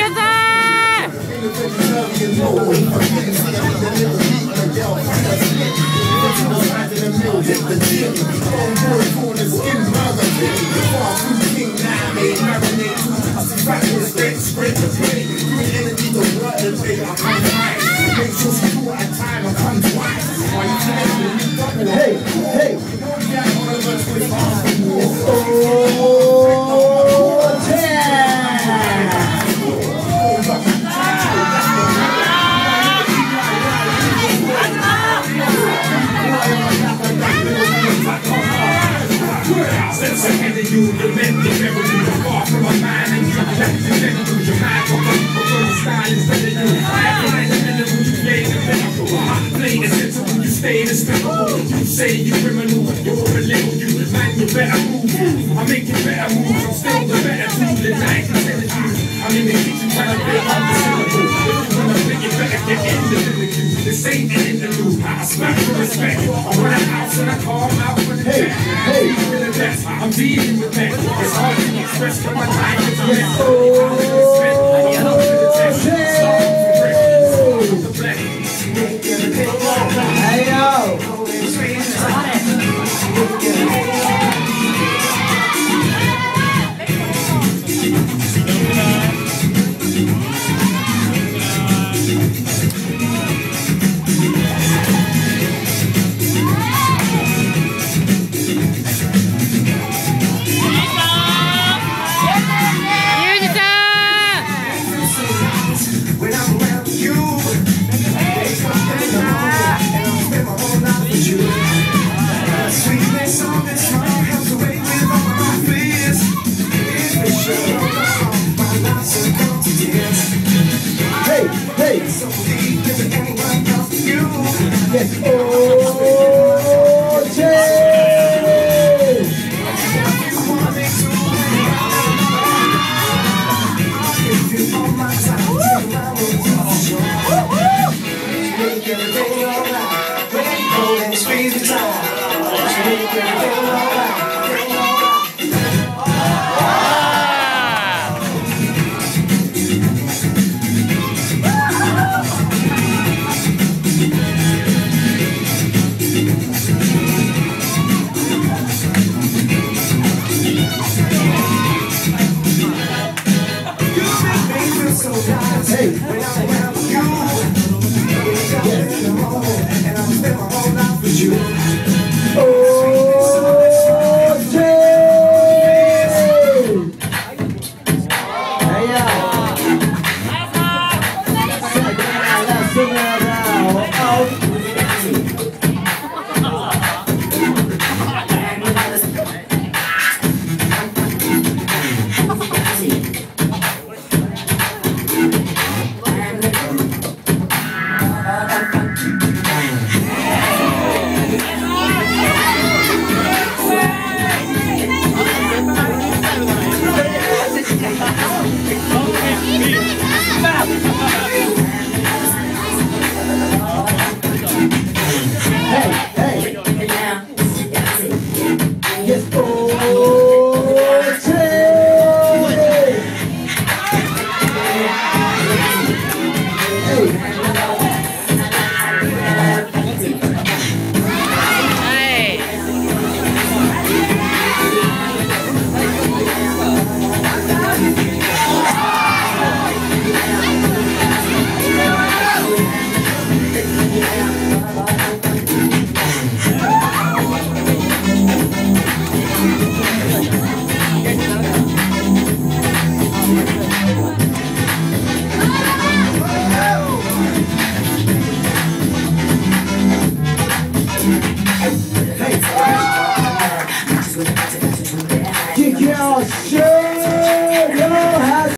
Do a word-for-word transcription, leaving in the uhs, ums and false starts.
Hey, hey. You say you criminal, you're a little you, man, you better move. I make it better move, I'm still the better tool than I can tell it you. I'm in the kitchen trying to build up the syllable. If you wanna think it better get in the lyrics. This ain't an interlude, I smack for respect. I want a house and a car, I'm out for the jet. Hey, hey. I'm dealing with that. It's hard to express what my time is a mess. I'm spent, I'm up to the test. Start from fresh, I'm the black. Hey, yo. Hey, hey. Yes. Oh, Jay. Hey.